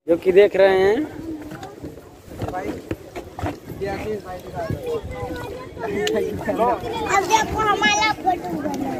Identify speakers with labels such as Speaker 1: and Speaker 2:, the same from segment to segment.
Speaker 1: जो कि देख रहे हैं
Speaker 2: भाई
Speaker 3: अब देखो हमारा फोटो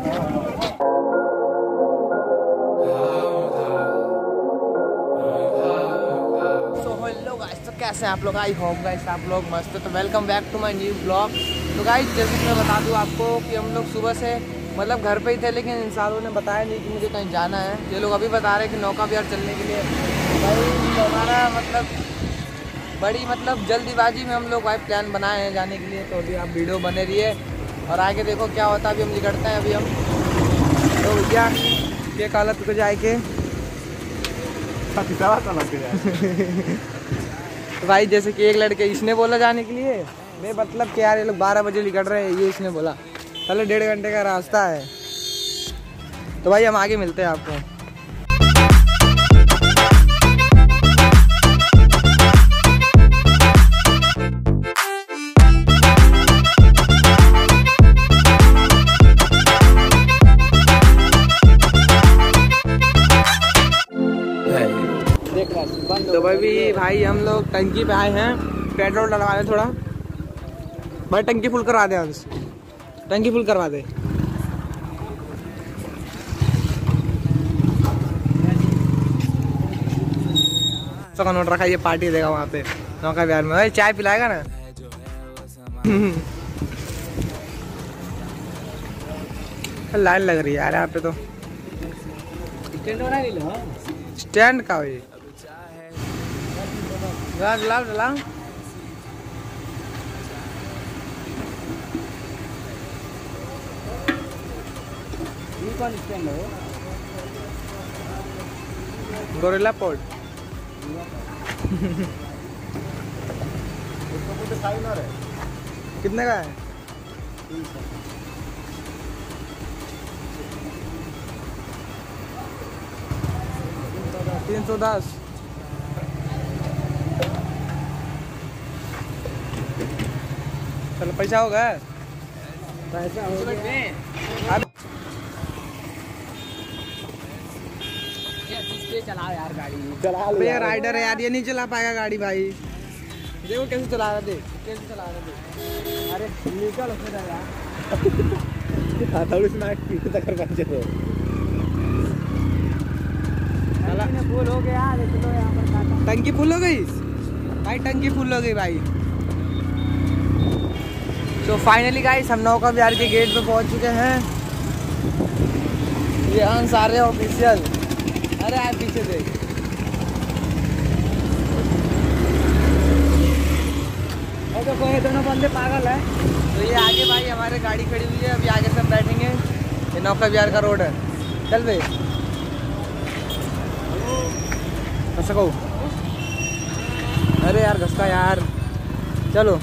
Speaker 2: हेलो गाइस, तो कैसे हैं आप लोग? आई होप गाइस आप लोग मस्त है। तो welcome back to my new blog. तो गाइस जैसे कि मैं बता दूं आपको कि हम लोग सुबह से मतलब घर पे ही थे, लेकिन इन सालों ने बताया नहीं कि मुझे कहीं जाना है। ये लोग अभी बता रहे हैं कि नौका विहार चलने के लिए। भाई तो हमारा बड़ी जल्दीबाजी में हम लोग भाई प्लान बनाए हैं जाने के लिए। तो अभी आप वीडियो बने रहिए और आगे देखो क्या होता है। अभी हम निकलते हैं। अभी हम तो भैया के कालत को जाए तो भाई जैसे कि एक लड़के इसने बोला जाने के लिए, मैं मतलब कि यार ये लोग 12 बजे निकल रहे हैं, ये इसने बोला चलो 1.5 घंटे का रास्ता है। तो भाई हम आगे मिलते हैं आपको। तो भाई हम लोग टंकी पे आए हैं, पेट्रोल डलवाने थोड़ा। भाई टंकी फुल करवा दे, अंश टंकी फुल करवा दे। का नोट रखा, ये पार्टी देगा वहाँ पे नौका विहार में। भाई चाय पिलाएगा ना? लाइन लग रही है यार यहाँ पे। तो स्टैंड का भाई डला गोरिल्ला पोर्ट। कितने का है? 310। चलो पैसा हो गया, पैसा हो गया। चला यार गाड़ी, चला लो यार। राइडर है यार, ये नहीं चला पाएगा गाड़ी। भाई देखो कैसे चला रहा थे, कैसे चला रहे थे। अरे निकल उसमें फुल हो गया। यहाँ पर टंकी फुल हो गई भाई, टंकी फुल हो गई भाई। तो फाइनली गाइस हम नौका विहार के गेट पे पहुंच चुके हैं। ये अंसारे ऑफिशियल। अरे यार पीछे देख, तो कोई दोनों बंदे पागल है। तो ये आगे भाई हमारे गाड़ी खड़ी हुई है, अभी आगे से हम बैठेंगे। ये नौका विहार का रोड है, चल बे सको। अरे यार घसका यार, चलो।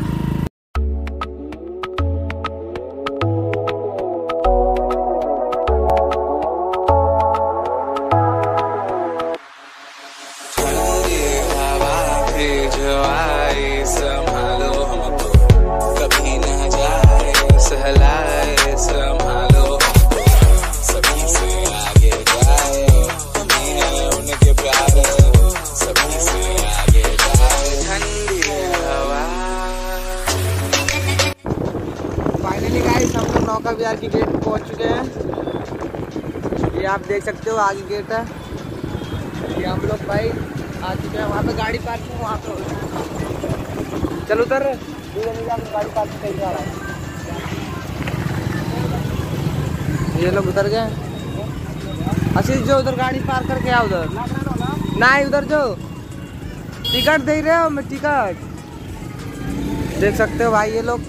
Speaker 2: नौका विहार के गेट पे पहुंच चुके हैं। ये आप देख सकते हो आगे गेट है। ये हम लोग भाई आ चुके हैं। वहाँ पे गाड़ी पार्किंग, वहाँ पे चल उधर गाड़ी पार्किंग कहीं जा रहा है। ये लोग उधर गए। आशीष जो उधर गाड़ी पार्क करके आ, उधर नहीं, उधर जो टिकट दे रहे हो, मैं टिकट देख सकते हो भाई। ये लोग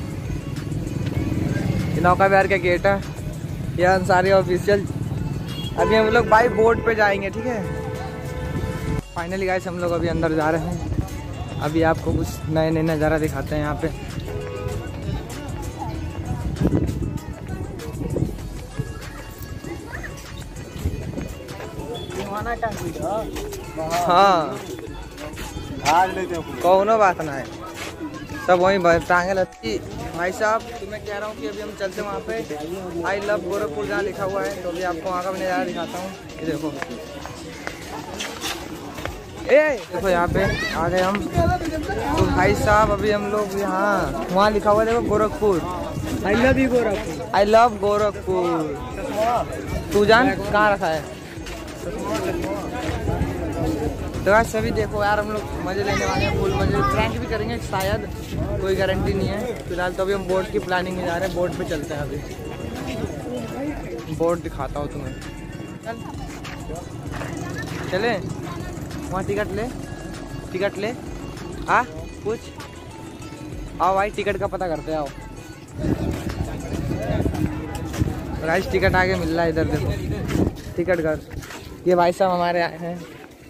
Speaker 2: नौका विहार का गेट है, ये अंसारी ऑफिशियल। अभी हम लोग भाई बोट पे जाएंगे, ठीक है। फाइनली गाइस हम लोग अभी अंदर जा रहे हैं। अभी आपको कुछ नए नए नज़ारा दिखाते हैं यहाँ पे। हाँ कौनो बात ना है, सब वहीं टांगे लगती। भाई साहब तो मैं कह रहा हूँ कि अभी हम चलते हैं वहाँ पे आई लव गोरखपुर जहाँ लिखा हुआ है। तो अभी आपको वहाँ का भी नज़ारा दिखाता हूँ। ये देखो देखो यहाँ पे आ गए हम। तो भाई साहब अभी हम लोग यहाँ, वहाँ लिखा हुआ है देखो Gorakhpur.
Speaker 1: I love you Gorakhpur.
Speaker 2: I love Gorakhpur. तू जान कहाँ रखा है? तो यार सभी देखो यार, हम लोग मजे लेने वाले हैं, फुल मजे। प्रैंक भी करेंगे शायद, कोई गारंटी नहीं है। फिलहाल तो अभी हम बोट की प्लानिंग में जा रहे हैं। बोट पे चलते हैं अभी, बोट दिखाता हूँ तुम्हें। चले वहाँ टिकट ले, टिकट ले। हाँ कुछ आओ भाई, टिकट का पता करते आओ। राइस टिकट आगे मिल रहा है, इधर देखो टिकट कर। ये भाई साहब हमारे आए हैं।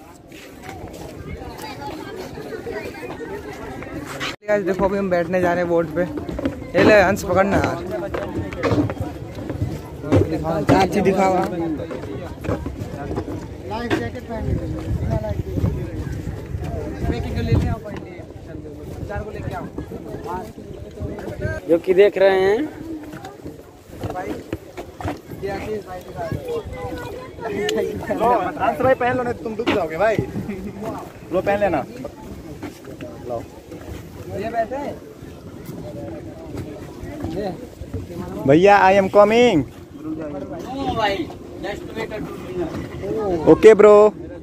Speaker 2: देखो अभी हम बैठने जा रहे हैं बोट पे। ये ले हंस पकड़ना यार, चाची दिखावा।
Speaker 1: जो कि देख रहे हैं
Speaker 4: भाई पहन लो, नहीं तुम डूब जाओगे भाई। लो पहन लेना। लो
Speaker 2: ये बैठे
Speaker 4: भैया, I am coming. Okay bro.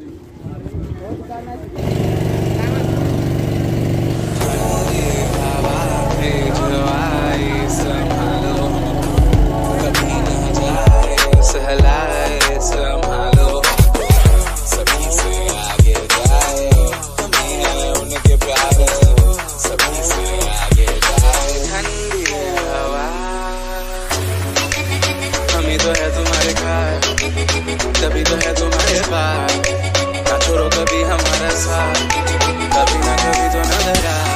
Speaker 5: तभी तो है तुम्हारे पास, ना छोड़ो कभी हमारा साथ, कभी ना कभी तो नजर आ।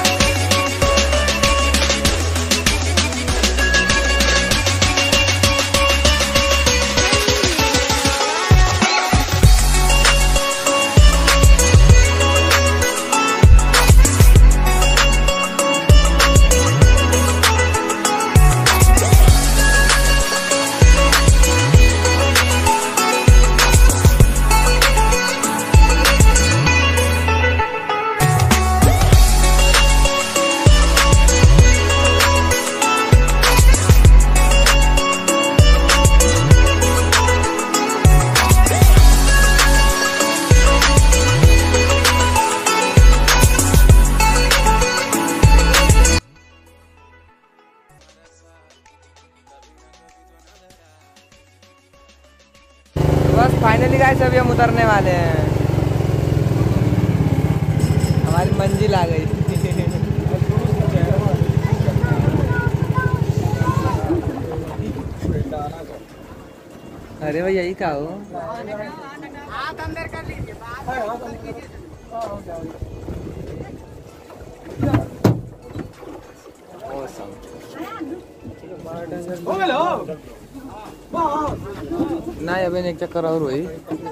Speaker 2: बस फाइनली गाइस अभी हम उतरने वाले हैं। हमारी मंजिल आ गई। अरे भाई यही का हो। हाथ अंदर कर लीजिए। नहीं अभी एक चक्कर और हुई।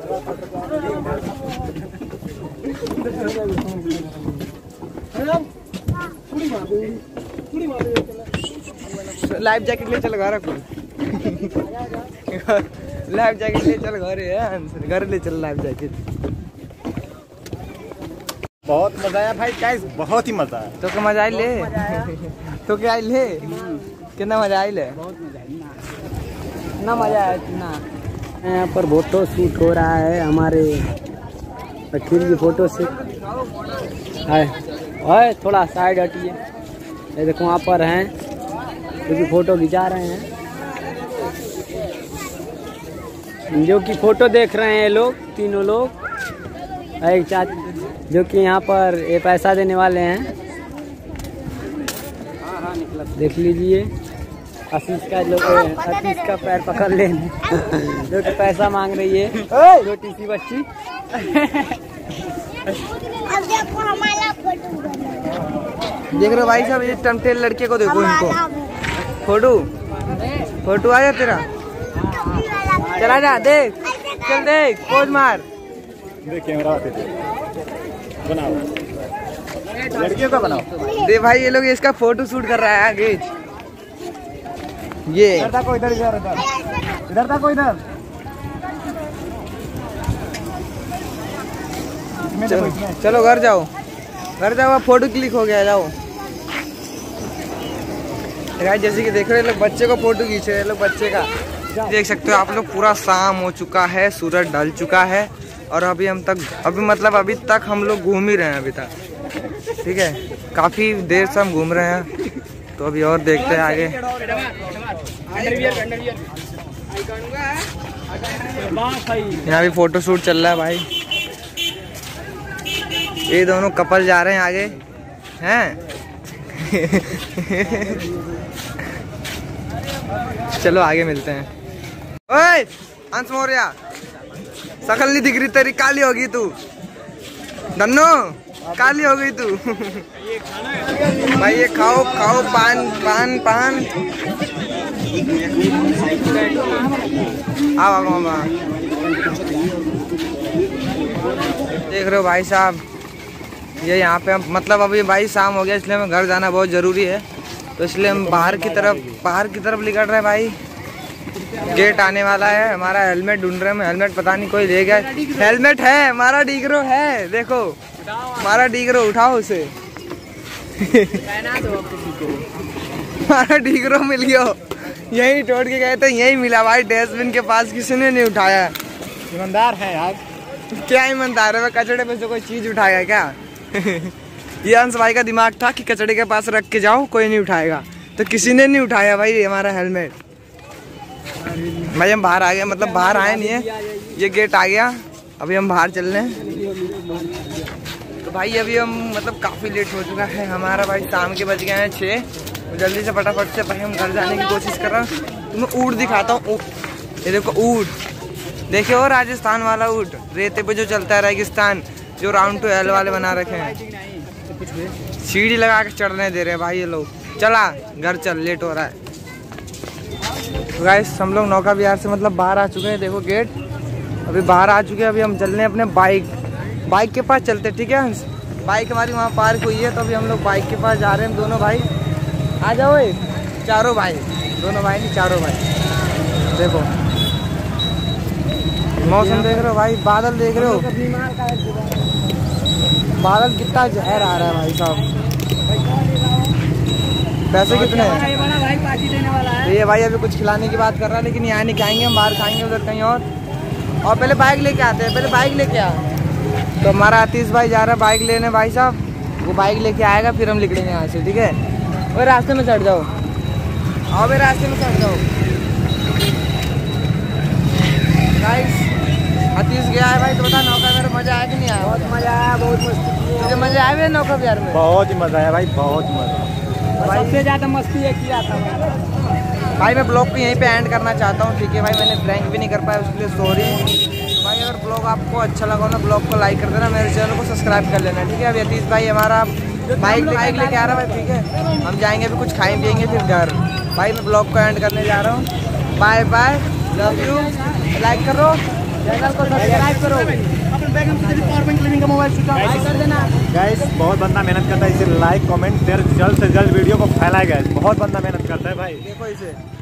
Speaker 2: लाइफ जैकेट ले चल घर। लाइफ जैकेट ले चल घर ले चल लाइफ जैकेट।
Speaker 4: बहुत मजा आया भाई गाइस, बहुत ही मजा आया।
Speaker 2: तो क्या मजा आई ले? तो क्या आई ले? कितना मजा आई ले?
Speaker 1: इतना मजा आया इतना। यहाँ पर फोटो शूट हो रहा है हमारे अखिल की फोटो से। है थोड़ा साइड हटिए। ये देखो वहाँ पर हैं जो कि फोटो खिंचा रहे हैं, जो कि फोटो देख रहे हैं लोग, तीनों लोग। एक चाचा जो कि यहाँ पर ये पैसा देने वाले हैं, देख लीजिए। आशीष का लोग, आशीष का पैर पकड़ लेने जो कि पैसा मांग रही है छोटी सी बच्ची।
Speaker 3: अब देखो हमारा फोटो बना।
Speaker 2: देख रहे हो भाई साहब, ये टमटेल लड़के को देखो, इनको फोटो आया तेरा। चला जा, देख चल, देख पोज मार।
Speaker 4: देख कैमरा बनाओ, लड़कियों का बनाओ।
Speaker 2: दे भाई ये लोग इसका फोटो शूट कर रहा है आगे। ये
Speaker 4: इधर तक इधर इधर इधर तक इधर।
Speaker 2: चलो घर जाओ, फोटो क्लिक हो गया, जाओ। जैसे कि देख रहे हैं लोग बच्चे को फोटो खींच रहे हैं लोग बच्चे का। देख सकते हो आप लोग, पूरा शाम हो चुका है, सूरज ढल चुका है और अभी तक हम लोग घूम ही रहे हैं अभी तक। ठीक है, काफ़ी देर से हम घूम रहे हैं, तो अभी और देखते हैं आगे। यहाँ भी फोटो शूट चल रहा है भाई। ये दोनों कपल जा रहे हैं आगे हैं। चलो आगे मिलते हैं। ओए अंश मौर्य, शकल नहीं दिख रही तेरी, काली होगी तू। धन्नो काली हो गई तू। भाई ये खाओ खाओ, पान पान पान। आओ मामा, देख रहे हो भाई साहब, ये यहाँ पे हम अभी भाई शाम हो गया, इसलिए हमें घर जाना बहुत ज़रूरी है, तो इसलिए हम बाहर की तरफ निकल रहे हैं भाई। गेट आने वाला है, हमारा हेलमेट ढूंढ रहे हैं, हेलमेट पता नहीं कोई ले गया। हेलमेट है, हमारा डीगरो है, देखो हमारा डीगरो, उठाओ उसे। हमारा डीगरो मिल गया, यही तोड़ के गए थे, यही मिला भाई, डस्टबिन के पास किसी ने नहीं उठाया।
Speaker 4: ईमानदार है यार।
Speaker 2: क्या ईमानदार है, वह कचड़े पे से कोई चीज उठाएगा क्या? ये अंश भाई का दिमाग था कि कचड़े के पास रख के जाओ, कोई नहीं उठाएगा, तो किसी ने नहीं उठाया भाई हमारा हेलमेट। भाई हम बाहर आ गए, बाहर आए नहीं है, ये गेट आ गया, अभी हम बाहर चल रहे हैं। तो भाई अभी हम काफ़ी लेट हो चुका है हमारा भाई, शाम के बज गए हैं 6। जल्दी से फटाफट से भाई हम घर जाने की कोशिश कर रहे हैं। तुम्हें ऊँट दिखाता हूँ, ये देखो ऊँट, देखे हो राजस्थान वाला ऊँट, रेते पे जो चलता है, रेगिस्तान जो राउंड टू एल वाले बना रखे हैं, सीढ़ी लगा के चढ़ने दे रहे हैं भाई ये लोग। चला घर चल, लेट हो रहा है। तो गाइस हम लोग नौका विहार से बाहर आ चुके हैं, देखो गेट, अभी बाहर आ चुके हैं। अभी हम चल रहे हैं अपने बाइक के पास चलते, ठीक है। बाइक हमारी वहाँ पार्क हुई है, तो अभी हम लोग बाइक के पास जा रहे हैं, दोनों भाई। आ जाओ, चारों भाई, दोनों भाई नहीं चारों भाई। देखो मौसम देख रहे हो भाई, बादल देख रहे हो, बादल कितना जहर आ रहा है भाई साहब। पैसे कितने हैं? तो ये भाई अभी कुछ खिलाने की बात कर रहा है, लेकिन यहाँ नहीं खाएंगे, हम बाहर खाएंगे उधर कहीं और पहले बाइक लेके आते हैं, पहले बाइक लेके आ। तो हमारा आतिश भाई जा रहा है बाइक लेने भाई साहब, वो बाइक लेके आएगा, फिर हम निकलेंगे यहाँ से, ठीक है। और रास्ते में चढ़ जाओ, आओ भाई रास्ते में चढ़ जाओ। गाइस आतिश गया है भाई, तो बता नौका विहार मजा आया कि नहीं आया? बहुत मजा आया, बहुत मस्ती। तुझे मजा आया है नौका विहार में?
Speaker 4: बहुत ही मजा आया भाई, बहुत मजा।
Speaker 1: सबसे ज्यादा मस्ती ये किया था
Speaker 2: भाई। मैं ब्लॉग को यहीं पे एंड करना चाहता हूँ, ठीक है भाई। मैंने प्रैंक भी नहीं कर पाया, उसके लिए सॉरी भाई। अगर ब्लॉग आपको अच्छा लगा ना, ब्लॉग को लाइक कर देना, मेरे चैनल को सब्सक्राइब कर लेना, ठीक है। अभी अतीश भाई हमारा बाइक लेके आ रहा है भाई, ठीक है। हम जाएंगे अभी, कुछ खाएं पियेंगे, फिर घर। भाई मैं ब्लॉग को एंड करने जा रहा हूँ, bye bye, love you. Like करो, चैनल को सब्सक्राइब करो,
Speaker 4: गाइस बहुत बंदा मेहनत करता है, इसे लाइक कमेंट शेयर जल्द से जल्द वीडियो को फैलाएगा। बहुत बंदा मेहनत करता है भाई,
Speaker 2: देखो इसे।